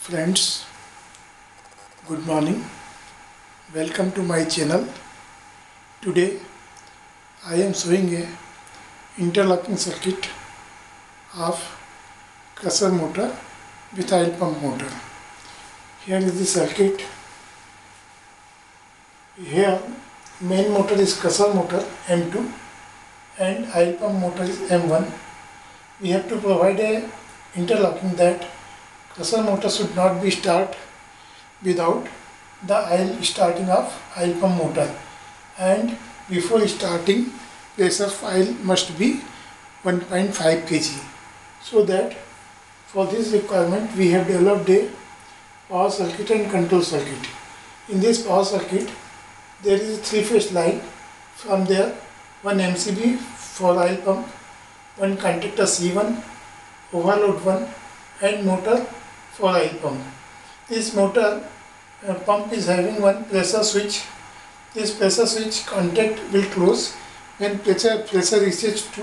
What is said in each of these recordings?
Friends, good morning. Welcome to my channel. Today I am showing a interlocking circuit of crusher motor with oil pump motor. Here is the circuit. Here main motor is crusher motor M2 and oil pump motor is M1. We have to provide a interlocking that crusher motor should not be start without the oil starting of oil pump motor, and before starting pressure of oil must be 1.5 kg. So that for this requirement we have developed a power circuit and control circuit. In this power circuit there is a three-phase line. From there one MCB for oil pump, one contactor C1, overload 1 and motor for oil pump. This motor pump is having one pressure switch. This pressure switch contact will close when pressure reaches to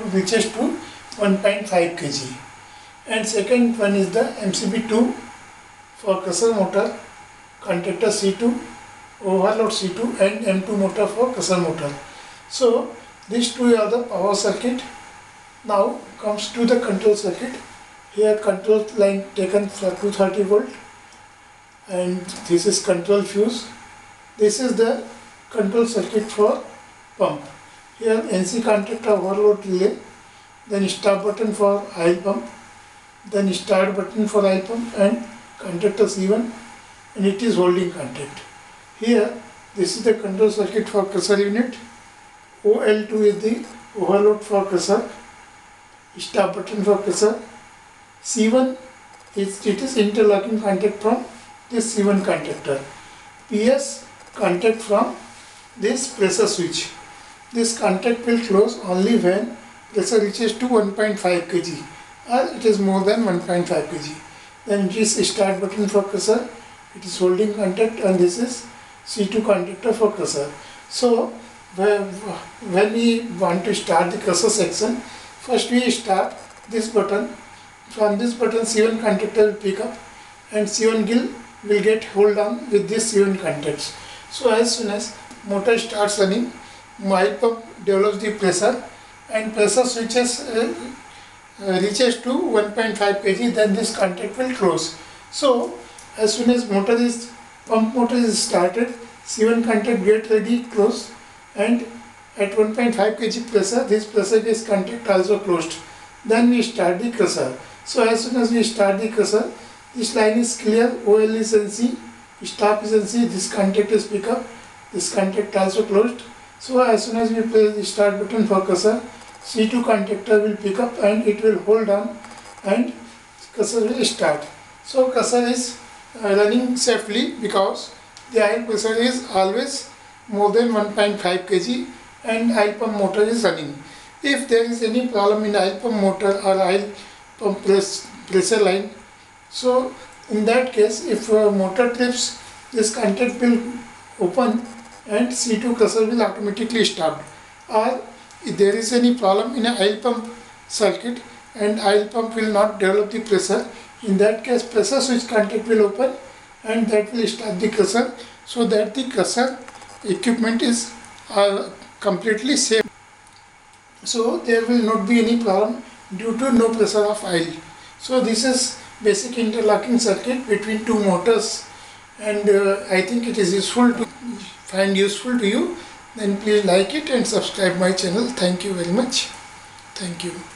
1.5 kg. And second one is the MCB2 for crusher motor, contactor C2, overload C2 and M2 motor for crusher motor. So these two are the power circuit. Now comes to the control circuit. Here control line taken for 230 volt and this is control fuse. This is the control circuit for pump. Here NC contactor overload relay, then stop button for oil pump, then start button for oil pump and contactor C1, and it is holding contact. Here this is the control circuit for crusher unit. OL2 is the overload for crusher, stop button for crusher. C1 is interlocking contact from this C1 contactor. PS contact from this pressure switch. This contact will close only when pressure reaches to 1.5 kg or it is more than 1.5 kg. Then it is start button for crusher. It is holding contact, and this is C2 contactor for crusher. So when we want to start the crusher section, first we start this button. From this button C1 contactor will pick up and C1 will get hold on with this C1 contacts. So as soon as motor starts running, oil pump develops the pressure and pressure switches reaches to 1.5 kg, then this contact will close. So as soon as pump motor is started, C1 contact get ready, close, and at 1.5 kg pressure, this pressure gauge contact also closed. Then we start the crusher. So as soon as we start the crusher, this line is clear, OL is NC, stop is NC, this contact is pick up, this contact also closed. So as soon as we press the start button for crusher, C2 contactor will pick up and it will hold on and crusher will start. So crusher is running safely because the oil pressure is always more than 1.5 kg and oil pump motor is running. If there is any problem in oil pump motor or oil pump pressure line, so in that case, if motor trips, this contact will open and C2 crusher will automatically stop. Or if there is any problem in a oil pump circuit and oil pump will not develop the pressure, in that case pressure switch contact will open and that will start the crusher, so that the crusher equipment is completely safe. So there will not be any problem due to no pressure of oil. So this is basic interlocking circuit between two motors, and I think it is find useful to you. Then please like it and subscribe my channel. Thank you very much. Thank you.